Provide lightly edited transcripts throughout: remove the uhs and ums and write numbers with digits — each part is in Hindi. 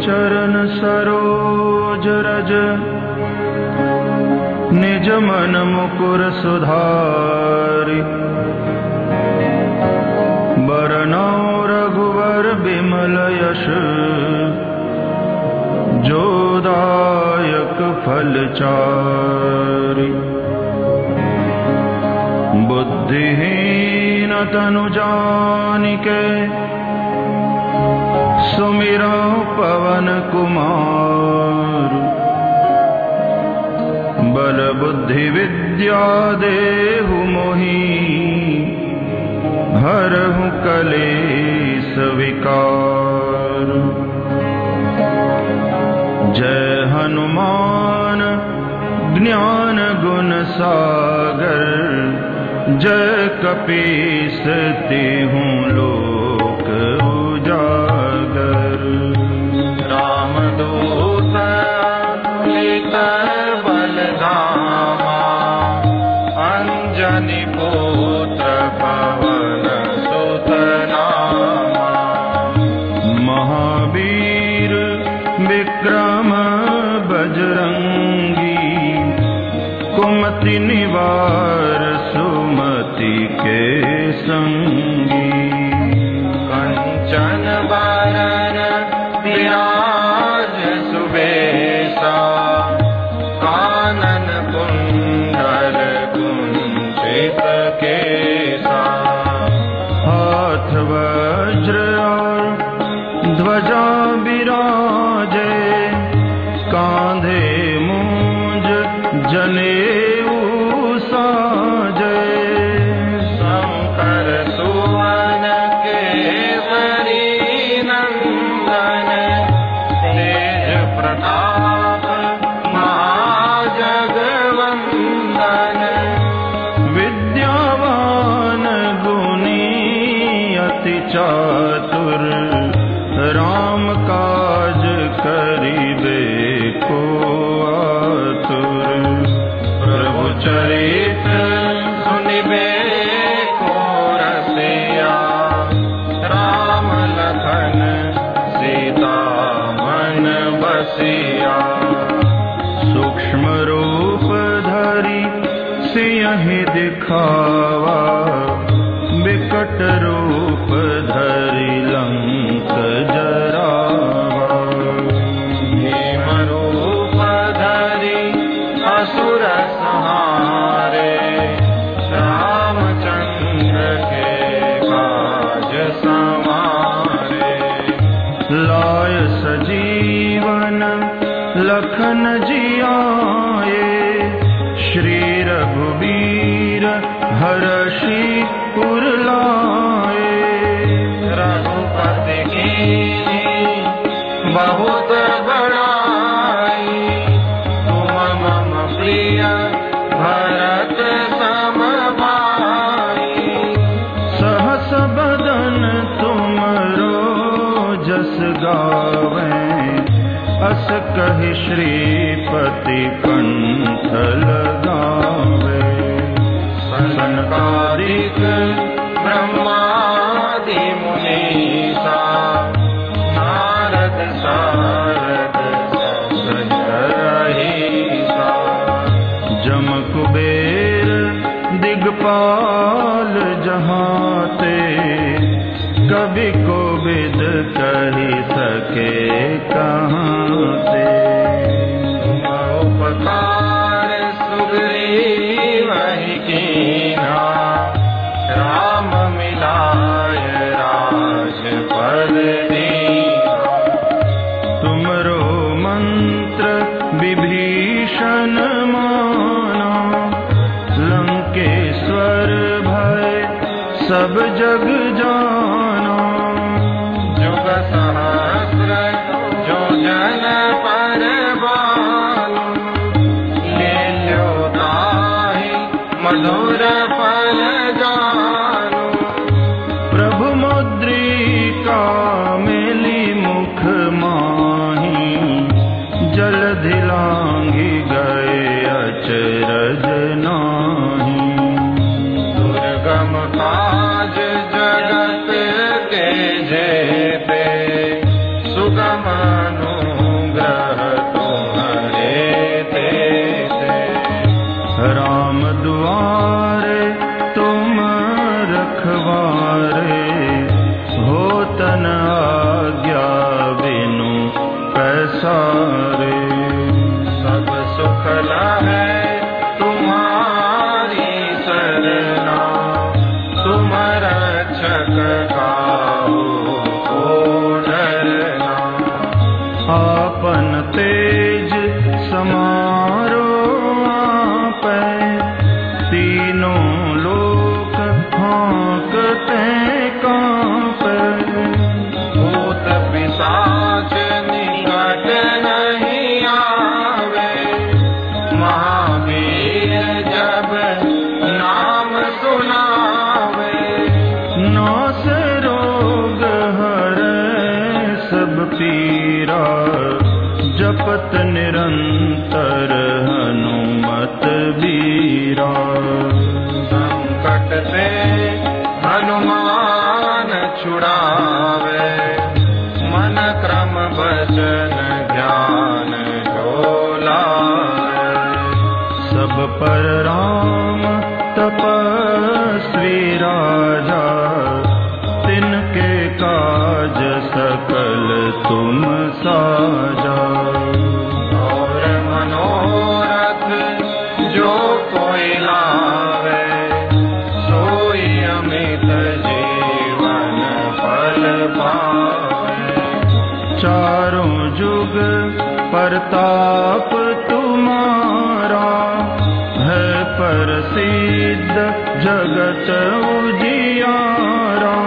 चरण सरोज रज निज मन मुकुर सुधारि बरनौ रघुवर बिमल यश जोदायक फल चारि बुद्धिहीन तनु जानिके सुमिरौ पवन कुमार बल बुद्धि विद्या देहु मोहि हरहु कलेश विकार। जय हनुमान ज्ञान गुण सागर जय कपीस तिहुँ लोक उजागर। रामदूत अतुलित बल धामा अंजनी पुत्र पवन सुत नामा। महावीर विक्रम बजरंगी कुमति निवार सुमति के संगी। कंचन बरन विराज सुबेसा कानन कुंडल कुंचित केसा। हाथ वज्र और ध्वजा बिराजे कांधे मूंज जनेऊ साजे। शंकर सुवन केसरी नंदन तेज प्रताप महाजगवंदन। विद्यावान गुणी अति चातुर राम काज करिबे को आतुर। प्रभु चरित्र सुनिबे को रसिया राम लखन सीता मन बसिया। सूक्ष्म रूप धरि सियहि दिखावा विकट रूप धरि लंक जरावा। भीम रूप धरि असुर संहारे रामचंद्र के काज संवारे। लाय सजीवन लखन जियाए श्री रघुबीर हरषि पुर लाए। रघुपति कीन्ही बहुत बड़ाई तुम मम प्रिय भरत सम भाई। सहस बदन तुमरो जस गावें अस कहि श्रीपति कंठ लगावे। सनकादिक ब्रह्मादि मुनीसा नारद सारद सहित रहीसा। जम कुबेर दिगपाल जहाते कवि कोविद कहि सके कहाते। तुम उपकार सुग्रीवहि कीन्हा राम मिलाय राजपद दीन्हा। तुमरो मंत्र विभीषण माना लंकेश्वर भय सब जग जाना। जुग सहस्र जो जन पर बानु लील्यो ताहि मधुर फल जानु। प्रभु मुद्रिका मेली मुख माही जलधि लांघि गए अचरज नाही। दुर्गम काज जग आज्ञा बिनु पैसारे। सब सुख लहै तुम्हारी सरना, तुम रक्षक काहू को डरना। आपन तेज समारो आपै, तीनों लोक हाँकते कांपै। भूत पिशाच निकट नहीं आवे, महावीर जब नाम सुनावे। नास रोग हरै सब पीरा, जपत निरंतर हनुमत बीरा। संकट से हनुमान छुड़ावे, मन क्रम वचन ज्ञान जो लावे। सब पर राम तपस्वी राजा, तिनके काज सकल तुम साजा। और मनोरथ जो कोई लावे, सोई अमित जीवन फल पावे। चारों जुग परताप तुम्हारा, है प्रसिद्ध जगत उजियारा।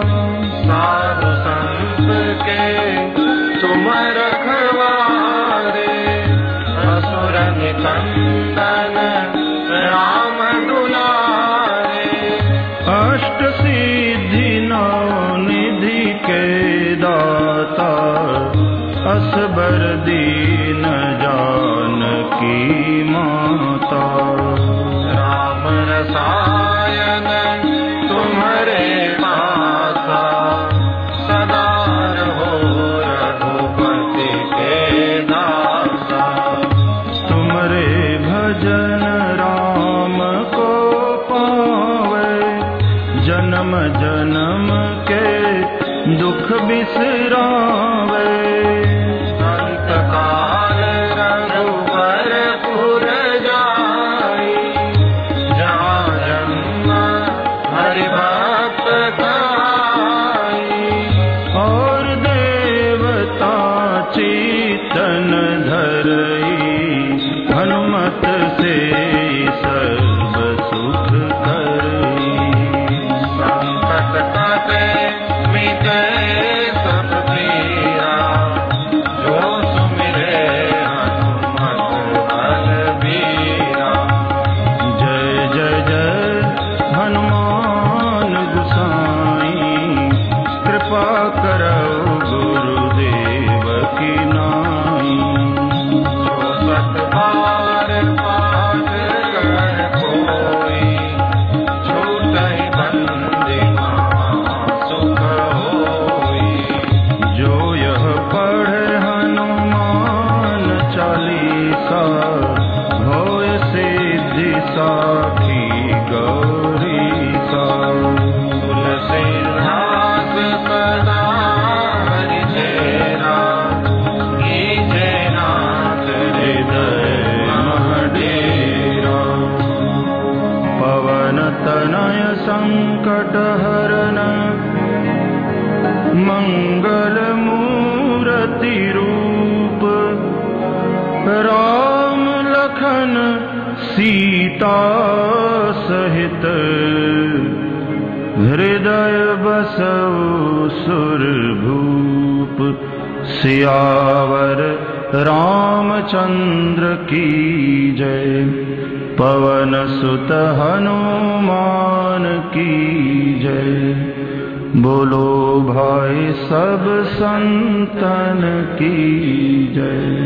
साधु संत के तुम रखवारे, असुर निकंदन राम दुलारे। अष्ट सिद्धि नौ निधि के दाता, असबर दीन जानकी माता। राम रसायन तुम्हारे पासा, सदा रहो रघुपति के दासा। तुमरे भजन राम को पावे, जन्म जन्म के दुख बिसरावे। अंत काल रघुबरपुर जाई, जहाँ जन्म हरि भक्त कहाई। और देवता चेतन धरई, हनुमत से सर्व सुख करई। संकट कटे मिटे सब पीरा, जो सुमिरे हनुमत बलबीरा। जय जय जय हनुमान गोसाई, कृपा करौ गुरुदेव की नाई। जो सत बार पाठ कर कोई, छूटहि बंदी सुख होई। जो यह पढ़े हनुमान चालीसा, होय सिद्धि साखी गौरीसा। तुलसीदास सदा हरि चेरा, कीजे नाथ हृदय महडेरा। पवन तनय संकट हरन, मंगल मूर्ति रूप। राम लखन सीता सहित, हृदय बसौ सुरभूप। सियावर रामचंद्र की जय, पवन सुत हनुमान की जय। बोलो भाई सब संतन की जय।